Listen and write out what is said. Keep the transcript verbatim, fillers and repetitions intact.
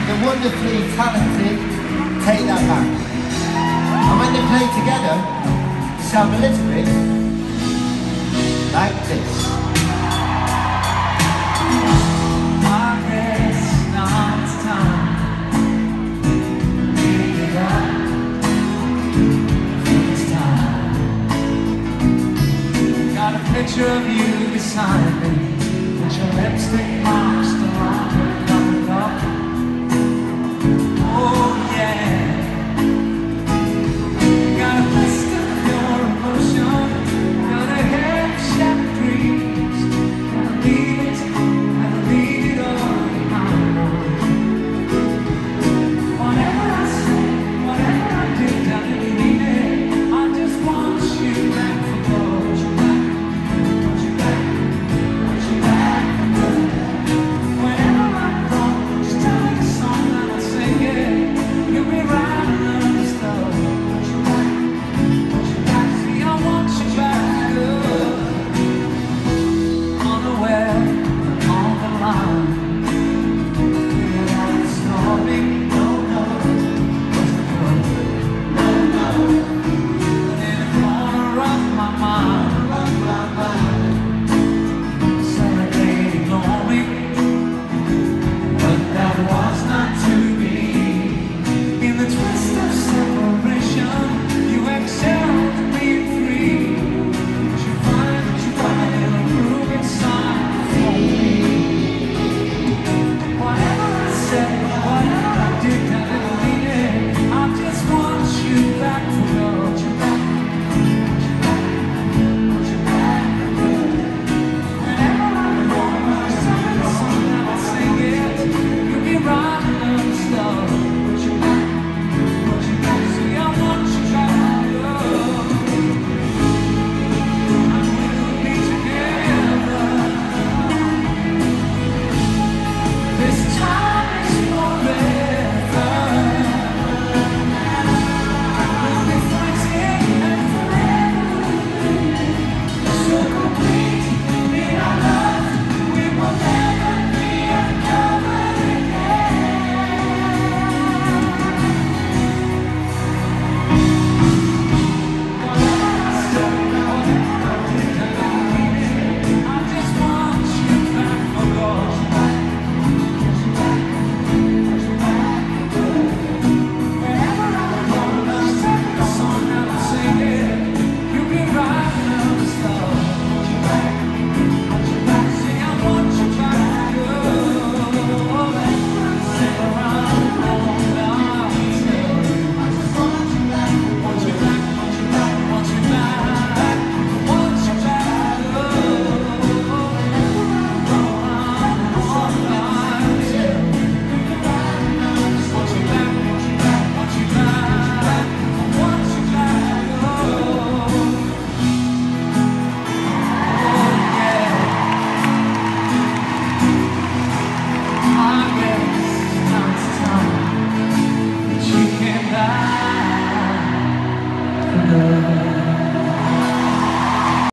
the wonderfully talented Take That Back. And when they play together, they sound a little bit like this. I guess now it's time to give it up. It's time. Got a picture of you beside me, with your lipstick marks